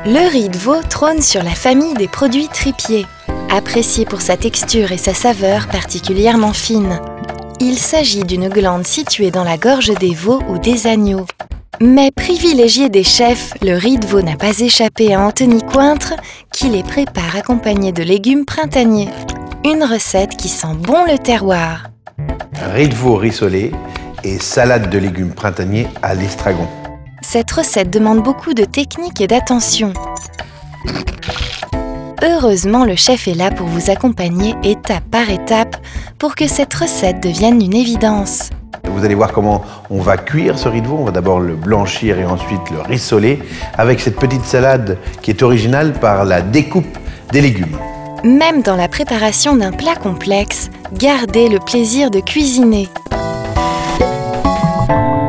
Le riz de veau trône sur la famille des produits tripiers, apprécié pour sa texture et sa saveur particulièrement fine. Il s'agit d'une glande située dans la gorge des veaux ou des agneaux. Mais privilégié des chefs, le riz de veau n'a pas échappé à Anthony Cointre, qui les prépare accompagnés de légumes printaniers. Une recette qui sent bon le terroir. Riz de veau rissolé et salade de légumes printaniers à l'estragon. Cette recette demande beaucoup de technique et d'attention. Heureusement, le chef est là pour vous accompagner étape par étape pour que cette recette devienne une évidence. Vous allez voir comment on va cuire ce riz de veau. On va d'abord le blanchir et ensuite le rissoler avec cette petite salade qui est originale par la découpe des légumes. Même dans la préparation d'un plat complexe, gardez le plaisir de cuisiner.